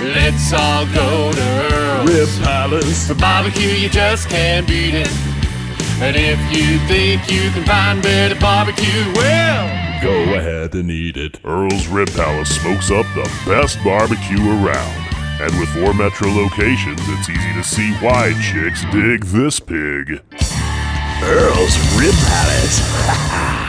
Let's all go to Earl's Rib Palace. For barbecue, you just can't beat it. And if you think you can find better barbecue, well, go ahead and eat it. Earl's Rib Palace smokes up the best barbecue around. And with 4 metro locations, it's easy to see why chicks dig this pig. Earl's Rib Palace.